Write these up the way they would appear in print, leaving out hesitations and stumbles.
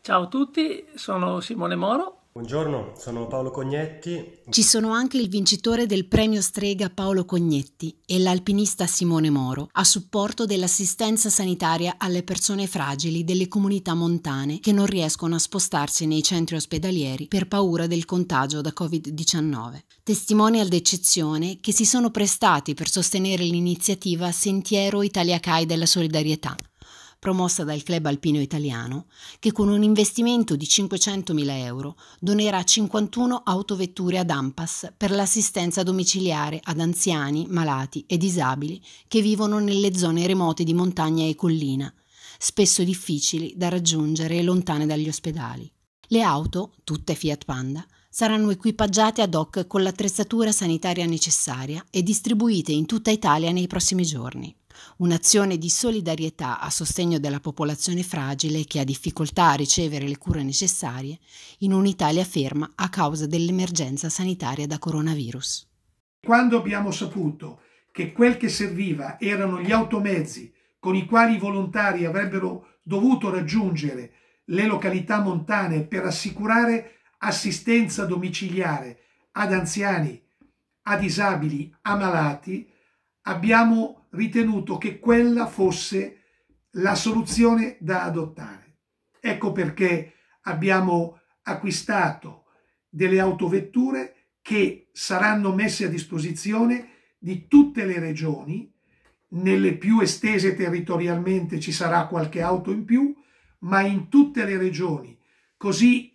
Ciao a tutti, sono Simone Moro. Buongiorno, sono Paolo Cognetti. Ci sono anche il vincitore del premio Strega Paolo Cognetti e l'alpinista Simone Moro, a supporto dell'assistenza sanitaria alle persone fragili delle comunità montane che non riescono a spostarsi nei centri ospedalieri per paura del contagio da Covid-19. Testimonial d'eccezione che si sono prestati per sostenere l'iniziativa Sentiero Italia CAI della Solidarietà, promossa dal Club Alpino Italiano, che con un investimento di 500.000 euro donerà 51 autovetture ad ANPAS per l'assistenza domiciliare ad anziani, malati e disabili che vivono nelle zone remote di montagna e collina, spesso difficili da raggiungere e lontane dagli ospedali. Le auto, tutte Fiat Panda, saranno equipaggiate ad hoc con l'attrezzatura sanitaria necessaria e distribuite in tutta Italia nei prossimi giorni. Un'azione di solidarietà a sostegno della popolazione fragile che ha difficoltà a ricevere le cure necessarie in un'Italia ferma a causa dell'emergenza sanitaria da coronavirus. Quando abbiamo saputo che quel che serviva erano gli automezzi con i quali i volontari avrebbero dovuto raggiungere le località montane per assicurare assistenza domiciliare ad anziani, a disabili, a malati, abbiamo ritenuto che quella fosse la soluzione da adottare. Ecco perché abbiamo acquistato delle autovetture che saranno messe a disposizione di tutte le regioni. Nelle più estese territorialmente ci sarà qualche auto in più, ma in tutte le regioni. Così,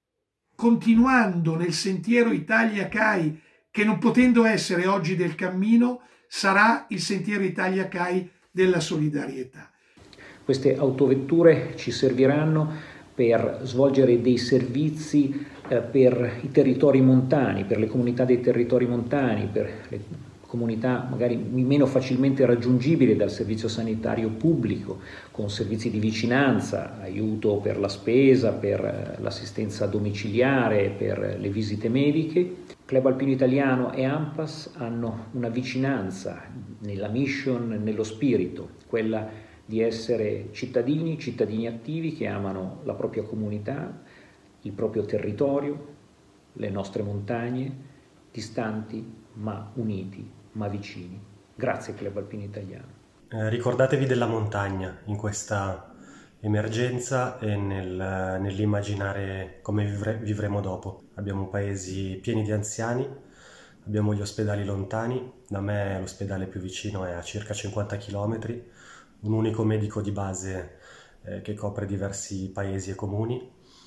continuando nel sentiero Italia CAI, che non potendo essere oggi del cammino, sarà il sentiero Italia CAI della solidarietà. Queste autovetture ci serviranno per svolgere dei servizi per i territori montani, per le comunità dei territori montani, per le comunità magari meno facilmente raggiungibili dal servizio sanitario pubblico, con servizi di vicinanza, aiuto per la spesa, per l'assistenza domiciliare, per le visite mediche. Club Alpino Italiano e ANPAS hanno una vicinanza nella mission, nello spirito, quella di essere cittadini attivi che amano la propria comunità, il proprio territorio, le nostre montagne, distanti ma uniti, ma vicini. Grazie Club Alpino Italiano. Ricordatevi della montagna in questa emergenza e nell'immaginare come vivremo dopo. Abbiamo paesi pieni di anziani, abbiamo gli ospedali lontani, da me l'ospedale più vicino è a circa 50 km, un unico medico di base che copre diversi paesi e comuni.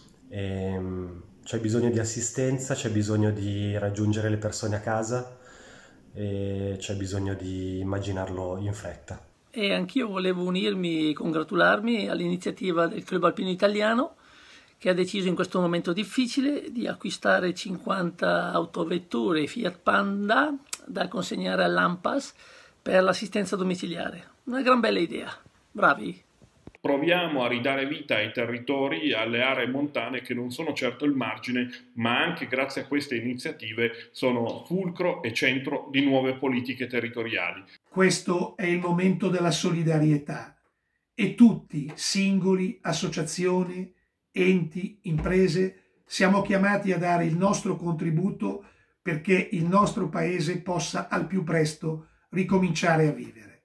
C'è bisogno di assistenza, c'è bisogno di raggiungere le persone a casa e c'è bisogno di immaginarlo in fretta. E anch'io volevo unirmi e congratularmi all'iniziativa del Club Alpino Italiano, che ha deciso in questo momento difficile di acquistare 50 autovetture Fiat Panda da consegnare all'ANPAS per l'assistenza domiciliare. Una gran bella idea. Bravi! Proviamo a ridare vita ai territori e alle aree montane che non sono certo il margine, ma anche grazie a queste iniziative sono fulcro e centro di nuove politiche territoriali. Questo è il momento della solidarietà e tutti, singoli, associazioni, enti, imprese, siamo chiamati a dare il nostro contributo perché il nostro paese possa al più presto ricominciare a vivere.